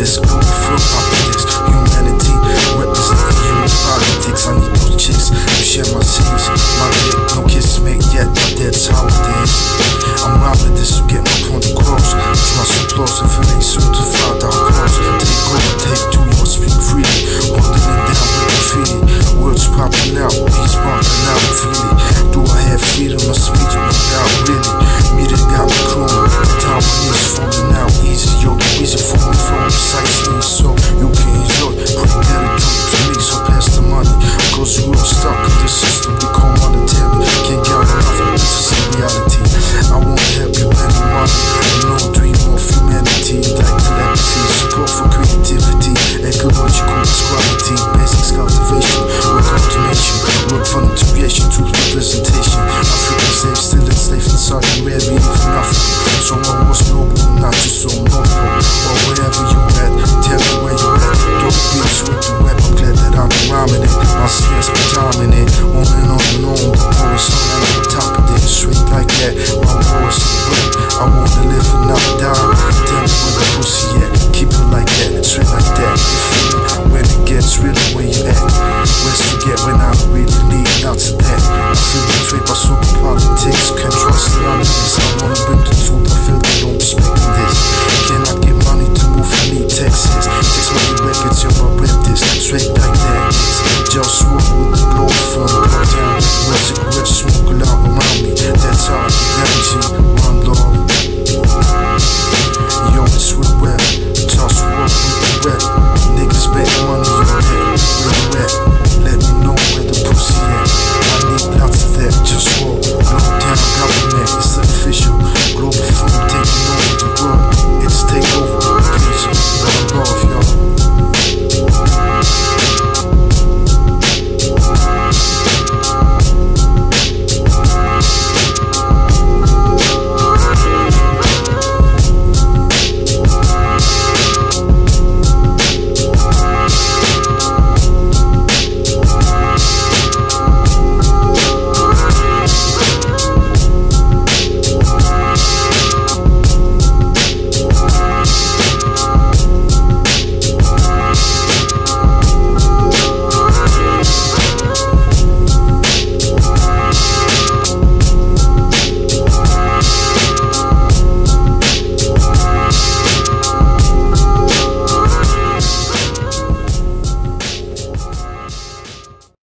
this global firm optics. Humanity representing human politics. I need those chicks who share my seeds. My dick, no kiss made yet, but that's how it is. I'm robbing this to get my point across. It's my applause if it ain't soon to